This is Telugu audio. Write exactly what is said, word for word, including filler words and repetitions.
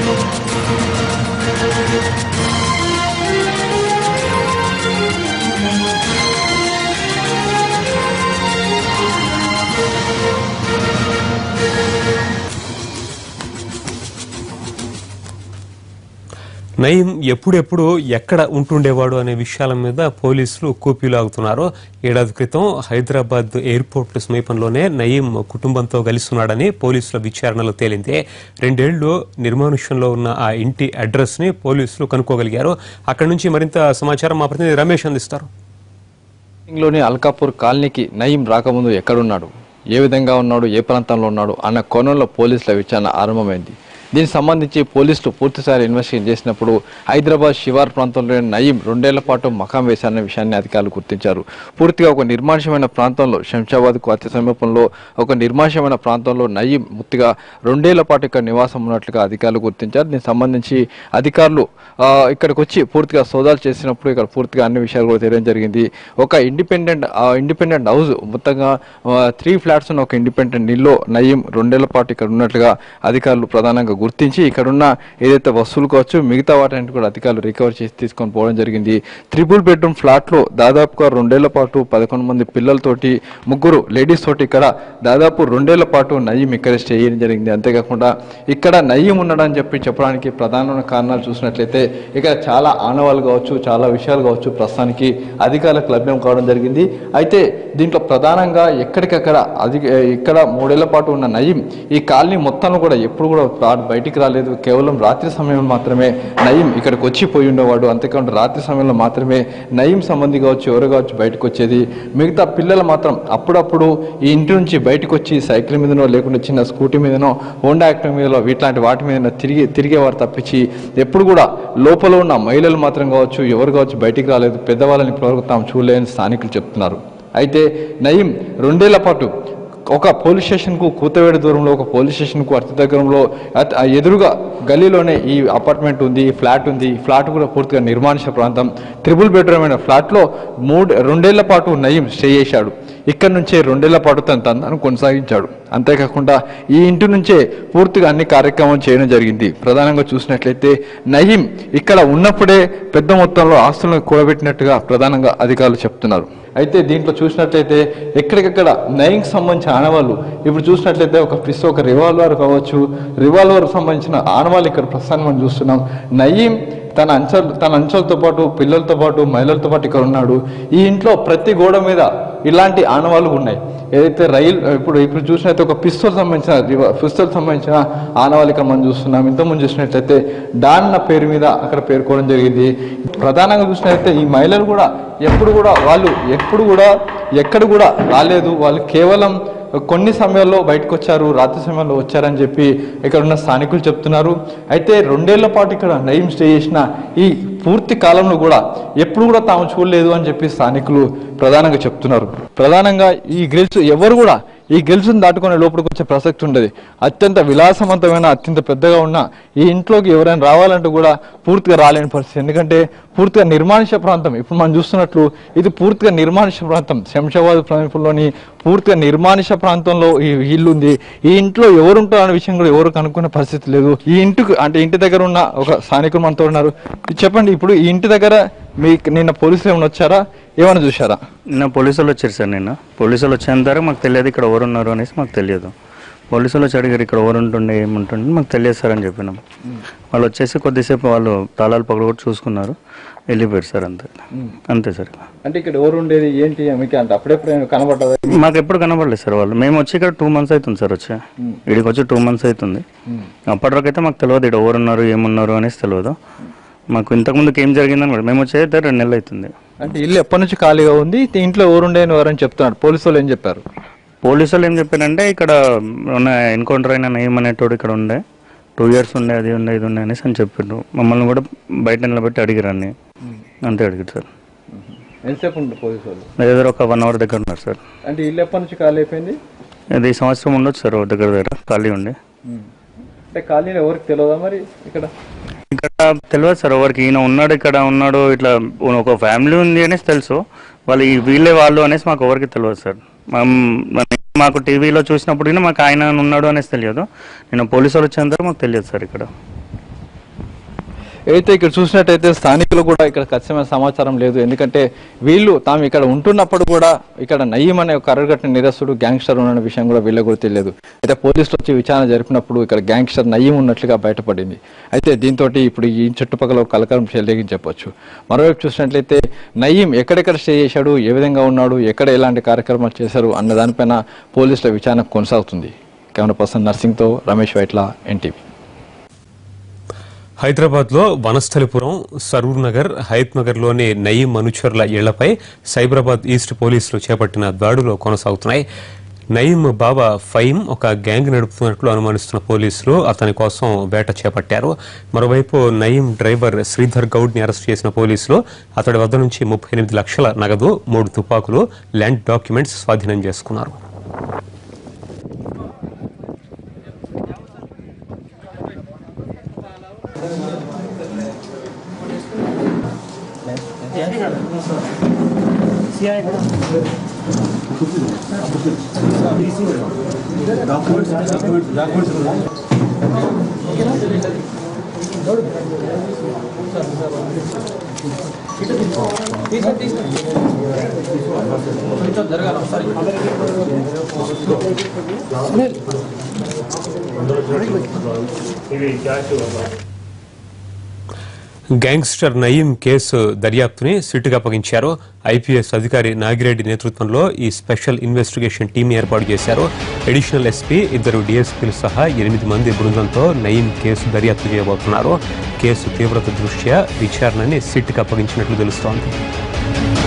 నయీం ఎప్పుడెప్పుడు ఎక్కడ ఉంటుండేవాడు అనే విషయాల మీద పోలీసులు కూపీలాగుతున్నారు. ఏడాది క్రితం హైదరాబాద్ ఎయిర్పోర్ట్ సమీపంలోనే నయీం కుటుంబంతో కలిసిన్నాడని పోలీసుల విచారణలో తేలింది. రెండేళ్లు నిర్మానుష్యంలో ఉన్న ఆ ఇంటి అడ్రస్ ని పోలీసులు కనుక్కోగలిగారు. అక్కడి నుంచి మరింత సమాచారం మా ప్రతినిధి రమేష్ అందిస్తారు. లోని అల్కాపూర్ కాలనీకి నయీం రాకముందు ఎక్కడున్నాడు, ఏ విధంగా ఉన్నాడు, ఏ ప్రాంతంలో ఉన్నాడు అన్న కోణంలో పోలీసుల విచారణ ఆరంభమైంది. దీనికి సంబంధించి పోలీసులు పూర్తిసారి ఇన్వెస్టిగేట్ చేసినప్పుడు హైదరాబాద్ శివార్ ప్రాంతంలో నయీం రెండేళ్ల పాటు మకాం వేశారన్న విషయాన్ని అధికారులు గుర్తించారు. పూర్తిగా ఒక నిర్మానుష్యమైన ప్రాంతంలో, శంషాబాద్కు అతి సమీపంలో ఒక నిర్మానుష్యమైన ప్రాంతంలో నయీం ముత్తిగా రెండేళ్ల పాటు ఇక్కడ నివాసం ఉన్నట్లుగా అధికారులు గుర్తించారు. దీనికి సంబంధించి అధికారులు ఇక్కడికి వచ్చి పూర్తిగా సోదాలు చేసినప్పుడు ఇక్కడ పూర్తిగా అన్ని విషయాలు కూడా తెలియడం జరిగింది. ఒక ఇండిపెండెంట్ ఇండిపెండెంట్ హౌస్ మొత్తంగా త్రీ ఫ్లాట్స్ ఉన్న ఒక ఇండిపెండెంట్ ఇల్లు నయీం రెండేళ్ల పాటు ఇక్కడ ఉన్నట్లుగా అధికారులు ప్రధానంగా గుర్తించి ఇక్కడున్న ఏదైతే వస్తువులు కావచ్చు మిగతా వాటిని కూడా అధికారులు రికవర్ చేసి తీసుకొని పోవడం జరిగింది. త్రిపుల్ బెడ్రూమ్ ఫ్లాట్ లో దాదాపుగా రెండేళ్ల పాటు పదకొండు మంది పిల్లలతోటి ముగ్గురు లేడీస్ తోటి ఇక్కడ దాదాపు రెండేళ్ల పాటు నయీం ఇక్కడ స్టే చేయడం జరిగింది. అంతేకాకుండా ఇక్కడ నయీం ఉన్నాడని చెప్పి చెప్పడానికి ప్రధానమైన కారణాలు చూసినట్లయితే ఇక్కడ చాలా ఆనవాళ్ళు కావచ్చు, చాలా విషయాలు కావచ్చు ప్రస్తుతానికి అధికారులకు లభ్యం కావడం జరిగింది. అయితే దీంట్లో ప్రధానంగా ఎక్కడికక్కడ అది ఇక్కడ మూడేళ్ల పాటు ఉన్న నయీం ఈ కాలనీ మొత్తంలో కూడా ఎప్పుడు కూడా బయటికి రాలేదు. కేవలం రాత్రి సమయంలో మాత్రమే నయీం ఇక్కడికి వచ్చి పోయి ఉండేవాడు. అంతేకాకుండా రాత్రి సమయంలో మాత్రమే నయీం సంబంధి కావచ్చు, ఎవరు కావచ్చు బయటకు వచ్చేది. మిగతా పిల్లలు మాత్రం అప్పుడప్పుడు ఈ ఇంటి నుంచి బయటకు వచ్చి సైకిల్ మీదనో లేకుండా చిన్న స్కూటీ మీదనో హోండా యాక్టివ్ మీదనో వీట్లాంటి వాటి మీద తిరిగి తిరిగేవారు తప్పించి ఎప్పుడు కూడా లోపల ఉన్న మహిళలు మాత్రం కావచ్చు, ఎవరు కావచ్చు బయటికి రాలేదు. పెద్దవాళ్ళని ఇప్పటివరకు తాము చూడలేని స్థానికులు చెప్తున్నారు. అయితే నయీం రెండేళ్ల పాటు ఒక పోలీస్ స్టేషన్కు కూతవేడి దూరంలో ఒక పోలీస్ స్టేషన్కు అతి దగ్గరలో ఎదురుగా గల్లీలోనే ఈ అపార్ట్మెంట్ ఉంది, ఈ ఫ్లాట్ ఉంది. ఈ ఫ్లాట్ కూడా పూర్తిగా నిర్మానుష్య ప్రాంతం. త్రిబుల్ బెడ్రూమ్ అయిన ఫ్లాట్లో మూడు రెండేళ్ల పాటు నయీం స్టే చేశాడు. ఇక్కడ నుంచే రెండేళ్ల పాటు తన తందాన్ని కొనసాగించాడు. అంతేకాకుండా ఈ ఇంటి నుంచే పూర్తిగా అన్ని కార్యక్రమాలు చేయడం జరిగింది. ప్రధానంగా చూసినట్లయితే నయీం ఇక్కడ ఉన్నప్పుడే పెద్ద మొత్తంలో ఆస్తులను కూడబెట్టినట్టుగా ప్రధానంగా అధికారులు చెప్తున్నారు. అయితే దీంట్లో చూసినట్లయితే ఎక్కడికక్కడ నయీంకి సంబంధించిన ఆనవాళ్ళు ఇప్పుడు చూసినట్లయితే ఒక పిస్తో ఒక రివాల్వర్ కావచ్చు, రివాల్వర్ సంబంధించిన ఆనవాళ్ళు ఇక్కడ ప్రస్తుతాన్ని మనం చూస్తున్నాం. నయీం తన అంచల్ తన అంచలతో పాటు పిల్లలతో పాటు మహిళలతో పాటు ఇక్కడ ఉన్నాడు. ఈ ఇంట్లో ప్రతి గోడ మీద ఇలాంటి ఆనవాళ్ళు ఉన్నాయి. ఏదైతే రైలు ఇప్పుడు ఇప్పుడు చూసినట్లయితే ఒక పిస్తోల్ సంబంధించిన పిస్తోల్ సంబంధించిన ఆనవాళ్ళు ఇక్కడ మనం చూస్తున్నాం. ఇంతకుముందు చూసినట్లయితే డాన్ అన్న పేరు మీద అక్కడ పేర్కోవడం జరిగింది. ప్రధానంగా చూసినట్లయితే ఈ మహిళలు కూడా ఎప్పుడు కూడా వాళ్ళు ఎప్పుడు కూడా ఎక్కడ కూడా రాలేదు. వాళ్ళు కేవలం కొన్ని సమయాల్లో బయటకు వచ్చారు, రాత్రి సమయంలో వచ్చారని చెప్పి ఇక్కడ ఉన్న స్థానికులు చెప్తున్నారు. అయితే రెండేళ్ల పాటు ఇక్కడ నయీం స్టే చేసిన ఈ పూర్తి కాలంలో కూడా ఎప్పుడు కూడా తాము చూడలేదు అని చెప్పి స్థానికులు ప్రధానంగా చెప్తున్నారు. ప్రధానంగా ఈ గ్రిల్స్ ఎవరు కూడా ఈ గెలుసును దాటుకునే లోపలికి వచ్చే ప్రసక్తి ఉండేది. అత్యంత విలాసవంతమైన అత్యంత పెద్దగా ఉన్న ఈ ఇంట్లోకి ఎవరైనా రావాలంటే కూడా పూర్తిగా రాలేని పరిస్థితి. ఎందుకంటే పూర్తిగా నిర్మానుష్య ప్రాంతం. ఇప్పుడు మనం చూస్తున్నట్లు ఇది పూర్తిగా నిర్మానుష్య ప్రాంతం. శంషాబాద్ సమీపంలోని పూర్తిగా నిర్మానుష్య ప్రాంతంలో ఈ ఇల్లు ఉంది. ఈ ఇంట్లో ఎవరు ఉంటారు అనే విషయం కూడా ఎవరు కనుక్కునే పరిస్థితి లేదు. ఈ ఇంటికి అంటే ఇంటి దగ్గర ఉన్న ఒక స్థానికులు మనతో ఉన్నారు. చెప్పండి, ఇప్పుడు ఈ ఇంటి దగ్గర మీకు నిన్న పోలీసులు ఏమైనా వచ్చారా, ఏమైనా చూసారా? నిన్న పోలీసులు వచ్చారు సార్. నిన్న పోలీసులు వచ్చిన తర్వాత మాకు తెలియదు ఇక్కడ ఎవరు ఉన్నారు అనేసి మాకు తెలియదు. పోలీసులు వచ్చి అడిగారు ఇక్కడ ఎవరు ఉంటుండే ఏముంటుండే, మాకు తెలియదు సార్ అని చెప్పినాం. వాళ్ళు వచ్చేసి కొద్దిసేపు వాళ్ళు తాళాలు పగలు కూడా చూసుకున్నారు, వెళ్ళిపోయారు సార్. అంతే అంతే సార్. అంటే ఇక్కడ ఎవరు ఉండేది ఏంటి మీకు అంటే అప్పుడెప్పుడు కనబడ్డదా? మాకు ఎప్పుడు కనబడలేదు సార్ వాళ్ళు. మేము వచ్చి ఇక్కడ టూ మంత్స్ అవుతుంది సార్. వచ్చి ఇక్కడికి వచ్చి టూ మంత్స్ అవుతుంది. అప్పటివరకు అయితే మాకు తెలియదు ఇక్కడ ఎవరు ఉన్నారు ఏమున్నారు అనేసి తెలియదు మాకు. ఇంతకుముందుకు ఏం జరిగిందని కూడా మేము వచ్చేది రెండు నెలలు అవుతుంది. అంటే ఇల్లు ఎప్పటి నుంచి ఖాళీగా ఉంది, ఇంట్లో ఎవరు ఉండే ఎవరని చెప్తున్నాడు. పోలీసు వాళ్ళు ఏం చెప్పారు? పోలీసు వాళ్ళు ఏం చెప్పారంటే ఇక్కడ ఉన్న ఎన్కౌంటర్ అయిన నయీం అనేటోడు ఇక్కడ ఉండే టూ ఇయర్స్ ఉండే అది ఉండే ఇది ఉండే అనేసి అని చెప్పారు. మమ్మల్ని కూడా బయట నిలబెట్టి అడిగారు అన్ని. అంతే అడిగారు సార్. ఎంతసేపు ఉంటుంది పోలీసు వాళ్ళు? దగ్గర ఒక వన్ అవర్ దగ్గర ఉన్నారు సార్. అంటే ఇల్లు ఎప్పటి నుంచి ఖాళీ అయిపోయింది? అది సంవత్సరం ఉండొచ్చు సార్ దగ్గర దగ్గర ఖాళీ ఉండి. అంటే ఖాళీ ఎవరికి తెలియదా మరి? ఇక్కడ ఇక్కడ తెలియదు సార్ ఎవరికి. ఈయన ఉన్నాడు ఇక్కడ ఉన్నాడు ఇట్లా ఒక ఫ్యామిలీ ఉంది అనేసి తెలుసు. వాళ్ళు వీళ్ళే వాళ్ళు అనేసి మాకు ఎవరికి తెలియదు సార్. మాకు టీవీలో చూసినప్పుడు మాకు ఆయన ఉన్నాడు అనేసి తెలియదు. నేను పోలీసు వాళ్ళు వచ్చేంత మాకు తెలియదు సార్ ఇక్కడ. అయితే ఇక్కడ చూసినట్టయితే స్థానికులు కూడా ఇక్కడ ఖచ్చితమైన సమాచారం లేదు. ఎందుకంటే వీళ్ళు తాము ఇక్కడ ఉంటున్నప్పుడు కూడా ఇక్కడ నయీం అనే ఒక అరగట్టిన నిరస్తుడు గ్యాంగ్స్టర్ ఉన్న విషయం కూడా వీళ్ళకు కూడా తెలియదు. అయితే పోలీసులు వచ్చి విచారణ జరిపినప్పుడు ఇక్కడ గ్యాంగ్స్టర్ నయీం ఉన్నట్లుగా బయటపడింది. అయితే దీంతో ఇప్పుడు ఈ చుట్టుపక్కల కలకలం చెల్లేని చెప్పొచ్చు. మరోవైపు చూసినట్లయితే నయీం ఎక్కడెక్కడ స్టే చేశాడు, ఏ విధంగా ఉన్నాడు, ఎక్కడ ఎలాంటి కార్యక్రమాలు చేశారు అన్న దానిపైన పోలీసుల విచారణ కొనసాగుతుంది. కెమెరా పర్సన్ నర్సింగ్తో రమేష్ వైట్ల, ఎన్టీవీ. హైదరాబాద్ లో వనస్థలిపురం, సరూర్ నగర్, హయత్ నగర్ లోని నయీం అనుచరుల ఇళ్లపై సైబరాబాద్ ఈస్ట్ పోలీసులు చేపట్టిన దాడులు కొనసాగుతున్నాయి. నయీం బాబా ఫైమ్ ఒక గ్యాంగ్ నడుపుతున్నట్లు అనుమానిస్తున్న పోలీసులు అతని కోసం వేట చేపట్టారు. మరోవైపు నయీం డ్రైవర్ శ్రీధర్ గౌడ్ ని అరెస్ట్ చేసిన పోలీసులు అతడి వద్ద నుంచి ముప్పై ఎనిమిది లక్షల నగదు, మూడు తుపాకులు, ల్యాండ్ డాక్యుమెంట్స్ స్వాధీనం చేసుకున్నారు. గ్యాంగ్స్టర్ నయీం కేసు దర్యాప్తుని సిట్కు అప్పగించారు. ఐపీఎస్ అధికారి నాగిరెడ్డి నేతృత్వంలో ఈ స్పెషల్ ఇన్వెస్టిగేషన్ టీం ఏర్పాటు చేశారు. అడిషనల్ ఎస్పీ, ఇద్దరు డీఎస్పీలు సహా ఎనిమిది మంది బృందంతో నయీం కేసు దర్యాప్తు చేయబోతున్నారు. కేసు తీవ్రత దృష్ట్యా విచారణని సిట్కు అప్పగించినట్లు తెలుస్తోంది.